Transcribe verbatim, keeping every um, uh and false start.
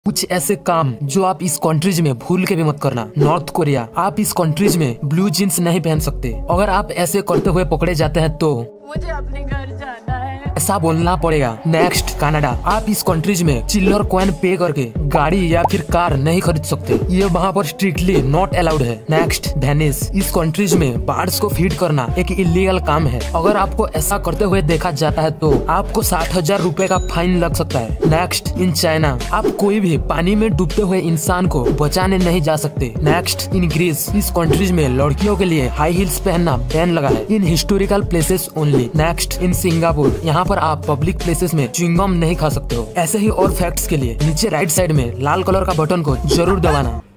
कुछ ऐसे काम जो आप इस कंट्रीज में भूल के भी मत करना। नॉर्थ कोरिया, आप इस कंट्रीज में ब्लू जीन्स नहीं पहन सकते। अगर आप ऐसे करते हुए पकड़े जाते हैं तो मुझे अपने घर जाना है, ऐसा बोलना पड़ेगा। नेक्स्ट, कनाडा, आप इस कंट्रीज में चिल्लर कॉइन पे करके गाड़ी या फिर कार नहीं खरीद सकते, ये वहाँ पर स्ट्रिक्टली नॉट अलाउड है। नेक्स्ट, वेनिस, इस कंट्रीज में बार्ड्स को फीड करना एक इलीगल काम है। अगर आपको ऐसा करते हुए देखा जाता है तो आपको साठ हजार रूपए का फाइन लग सकता है। नेक्स्ट, इन चाइना, आप कोई भी पानी में डूबते हुए इंसान को बचाने नहीं जा सकते। नेक्स्ट, इन ग्रीस, इस कंट्रीज में लड़कियों के लिए हाई हील्स पहनना बैन लगा है in historical places only. Next, in Singapore, यहाँ पर आप पब्लिक प्लेसेस में च्युइंगम नहीं खा सकते हो। ऐसे ही और फैक्ट्स के लिए नीचे राइट साइड में लाल कलर का बटन को जरूर दबाना।